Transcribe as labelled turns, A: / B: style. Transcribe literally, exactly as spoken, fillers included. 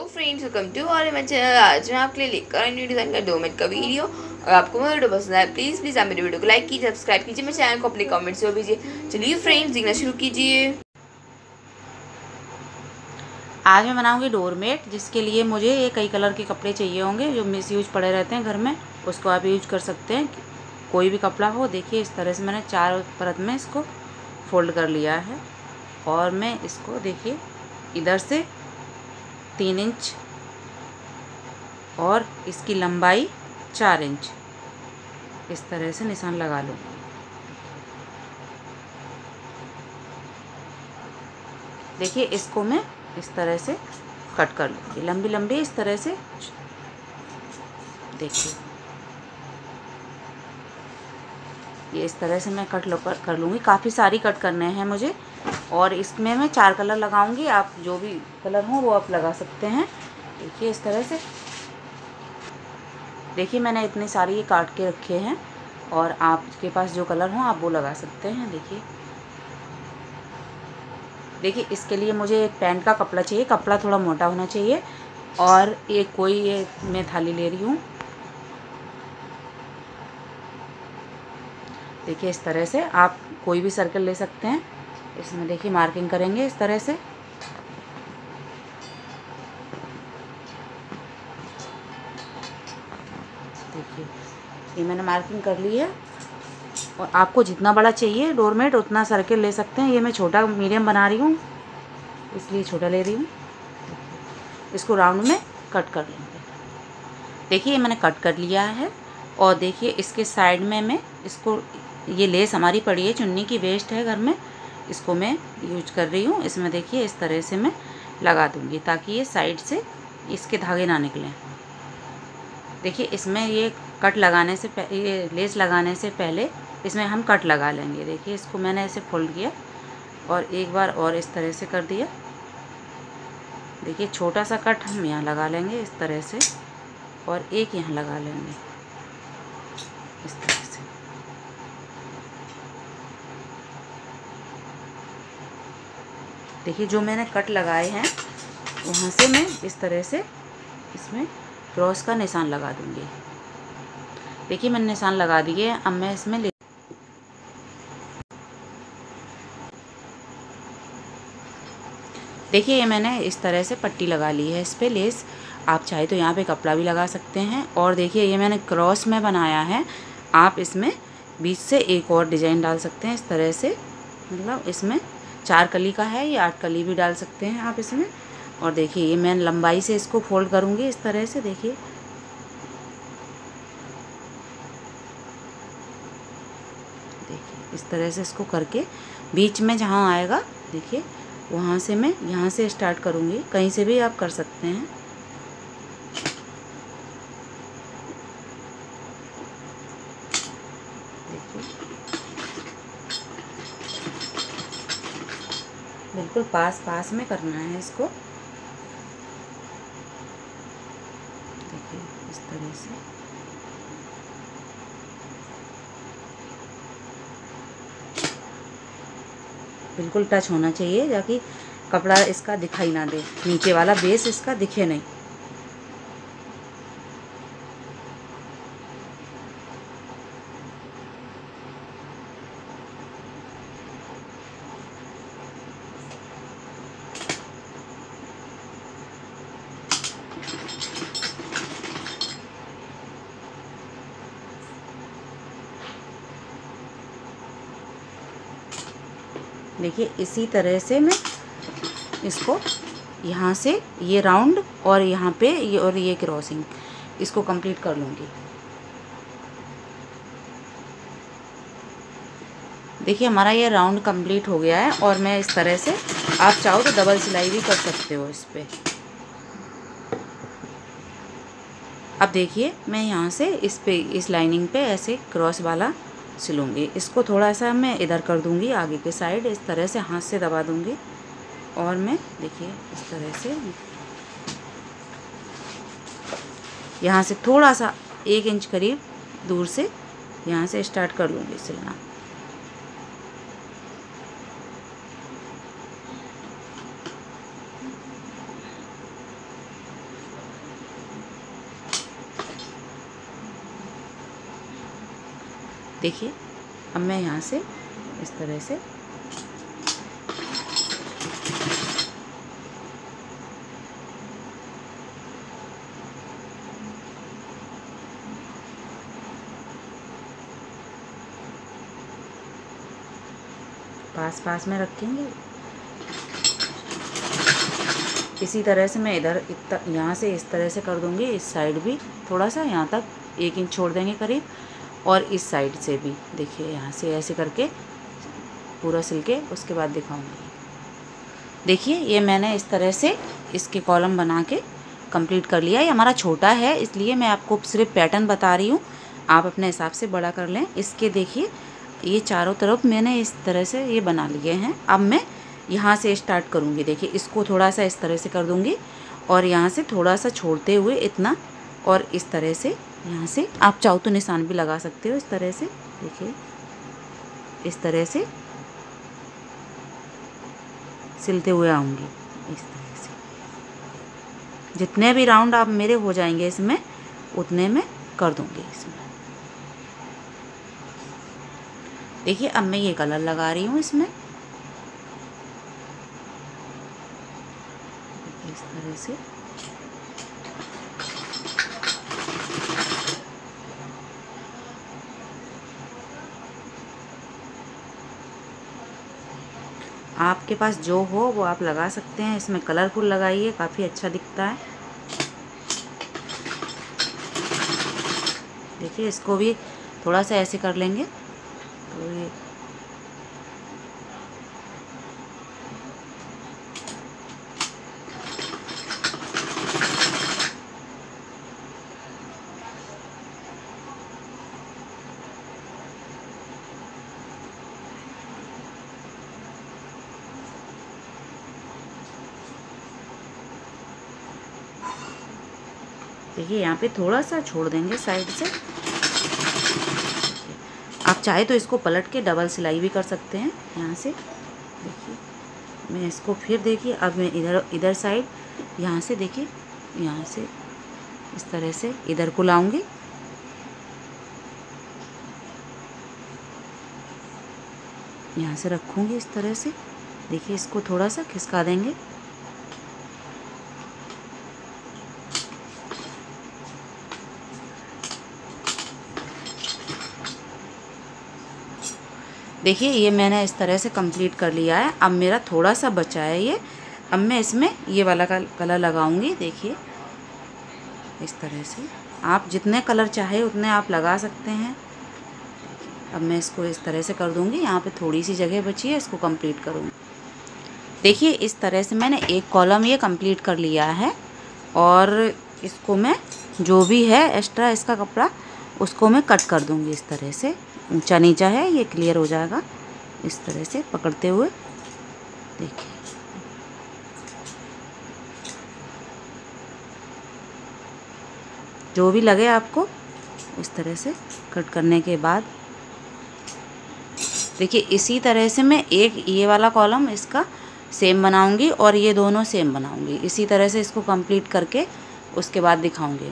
A: Friends, welcome to all my channel. आज मैं आपके लिए लेकर आई न्यू डिज़ाइन का दो मिनट का वीडियो। और आपको मेरा वीडियो पसंद आए प्लीज़ प्लीज़ आप मेरे वीडियो को लाइक कीजिए, सब्सक्राइब कीजिए, मेरे चैनल को अपने कमेंट्स से भेजिए। चलिए फ्रेंड्स, देखना शुरू कीजिए।
B: आज मैं बनाऊंगी डोरमेट, जिसके लिए मुझे ये कई कलर के कपड़े चाहिए होंगे जो मिस यूज पड़े रहते हैं घर में, उसको आप यूज कर सकते हैं। कोई भी कपड़ा हो। देखिए इस तरह से मैंने चार परत में इसको फोल्ड कर लिया है और मैं इसको देखिए इधर से तीन इंच और इसकी लंबाई चार इंच इस तरह से निशान लगा लूँ। देखिए इसको मैं इस तरह से कट कर लूँगी, लंबी लंबी इस तरह से। देखिए ये इस तरह से मैं कट कर लूँगी। काफ़ी सारी कट करने हैं मुझे और इसमें मैं चार कलर लगाऊंगी। आप जो भी कलर हो वो आप लगा सकते हैं। देखिए इस तरह से। देखिए मैंने इतनी सारी ये काट के रखे हैं और आपके पास जो कलर हो आप वो लगा सकते हैं। देखिए देखिए इसके लिए मुझे एक पैंट का कपड़ा चाहिए। कपड़ा थोड़ा मोटा होना चाहिए और एक कोई ये मैं थाली ले रही हूँ। देखिए इस तरह से आप कोई भी सर्कल ले सकते हैं। इसमें देखिए मार्किंग करेंगे इस तरह से। देखिए ये मैंने मार्किंग कर ली है और आपको जितना बड़ा चाहिए डोरमेट उतना सर्कल ले सकते हैं। ये मैं छोटा मीडियम बना रही हूँ इसलिए छोटा ले रही हूँ। इसको राउंड में कट कर लेंगे। देखिए ये मैंने कट कर लिया है और देखिए इसके साइड में मैं इसको, ये लेस हमारी पड़ी है, चुन्नी की वेस्ट है घर में, इसको मैं यूज कर रही हूँ। इसमें देखिए इस तरह से मैं लगा दूँगी ताकि ये साइड से इसके धागे ना निकलें। देखिए इसमें ये कट लगाने से ये लेस लगाने से पहले इसमें हम कट लगा लेंगे। देखिए इसको मैंने ऐसे फोल्ड किया और एक बार और इस तरह से कर दिया। देखिए छोटा सा कट हम यहाँ लगा लेंगे इस तरह से और एक यहाँ लगा लेंगे इस तरह से। देखिए जो मैंने कट लगाए हैं वहाँ से मैं इस तरह से इसमें क्रॉस का निशान लगा दूंगी। देखिए मैंने निशान लगा दिए। अब मैं इसमें ले देखिए ये मैंने इस तरह से पट्टी लगा ली है इस पे लेस। आप चाहे तो यहाँ पे कपड़ा भी लगा सकते हैं। और देखिए ये मैंने क्रॉस में बनाया है। आप इसमें बीच से एक और डिज़ाइन डाल सकते हैं इस तरह से। मतलब इसमें चार कली का है, ये आठ कली भी डाल सकते हैं आप इसमें। और देखिए ये मैं लंबाई से इसको फोल्ड करूँगी इस तरह से। देखिए देखिए इस तरह से इसको करके बीच में जहाँ आएगा देखिए वहाँ से मैं यहाँ से स्टार्ट करूँगी। कहीं से भी आप कर सकते हैं। देखिए बिल्कुल पास पास में करना है इसको। देखिए इस तरह से। बिल्कुल टच होना चाहिए ताकि कपड़ा इसका दिखाई ना दे, नीचे वाला बेस इसका दिखे नहीं। देखिए इसी तरह से मैं इसको यहाँ से ये राउंड और यहाँ पे ये और ये क्रॉसिंग इसको कंप्लीट कर लूँगी। देखिए हमारा ये राउंड कंप्लीट हो गया है और मैं इस तरह से, आप चाहो तो डबल सिलाई भी कर सकते हो इस पे। अब देखिए मैं यहाँ से इस पे इस लाइनिंग पे ऐसे क्रॉस वाला सिलूँगी। इसको थोड़ा सा मैं इधर कर दूँगी आगे के साइड, इस तरह से हाथ से दबा दूँगी और मैं देखिए इस तरह से यहाँ से थोड़ा सा एक इंच करीब दूर से यहाँ से स्टार्ट कर लूँगी सिलना। देखिए अब मैं यहाँ से इस तरह से पास पास में रखेंगे। इसी तरह से मैं इधर यहाँ से इस तरह से कर दूँगी, इस साइड भी थोड़ा सा यहाँ तक एक इंच छोड़ देंगे करीब, और इस साइड से भी देखिए यहाँ से ऐसे करके पूरा सिल के उसके बाद दिखाऊंगी। देखिए ये मैंने इस तरह से इसके कॉलम बना के कंप्लीट कर लिया। ये हमारा छोटा है इसलिए मैं आपको सिर्फ पैटर्न बता रही हूँ, आप अपने हिसाब से बड़ा कर लें। इसके देखिए ये चारों तरफ मैंने इस तरह से ये बना लिए हैं। अब मैं यहाँ से स्टार्ट करूँगी। देखिए इसको थोड़ा सा इस तरह से कर दूँगी और यहाँ से थोड़ा सा छोड़ते हुए इतना, और इस तरह से यहाँ से आप चाहो तो निशान भी लगा सकते हो इस तरह से। देखिए इस तरह से सिलते हुए आऊँगी इस तरह से। जितने भी राउंड आप मेरे हो जाएंगे इसमें उतने में कर दूँगी इसमें। देखिए अब मैं ये कलर लगा रही हूँ इसमें इस तरह से। आपके पास जो हो वो आप लगा सकते हैं। इसमें कलरफुल लगाइए, काफ़ी अच्छा दिखता है। देखिए इसको भी थोड़ा सा ऐसे कर लेंगे तो ये देखिए यहाँ पे थोड़ा सा छोड़ देंगे साइड से। आप चाहे तो इसको पलट के डबल सिलाई भी कर सकते हैं यहाँ से। देखिए मैं इसको फिर देखिए अब मैं इधर इधर साइड यहाँ से देखिए यहाँ से इस तरह से इधर को लाऊंगी। यहाँ से रखूँगी इस तरह से। देखिए इसको थोड़ा सा खिसका देंगे। देखिए ये मैंने इस तरह से कंप्लीट कर लिया है। अब मेरा थोड़ा सा बचा है ये, अब मैं इसमें ये वाला कलर लगाऊंगी। देखिए इस तरह से आप जितने कलर चाहे उतने आप लगा सकते हैं। अब मैं इसको इस तरह से कर दूंगी। यहाँ पे थोड़ी सी जगह बची है, इसको कंप्लीट करूँगी। देखिए इस तरह से मैंने एक कॉलम ये कंप्लीट कर लिया है, और इसको मैं जो भी है एक्स्ट्रा इसका कपड़ा उसको मैं कट कर दूँगी इस तरह से। ऊंचा नीचा है ये क्लियर हो जाएगा इस तरह से पकड़ते हुए। देखिए जो भी लगे आपको इस तरह से कट करने के बाद देखिए इसी तरह से मैं एक ये वाला कॉलम इसका सेम बनाऊंगी और ये दोनों सेम बनाऊंगी। इसी तरह से इसको कंप्लीट करके उसके बाद दिखाऊंगी।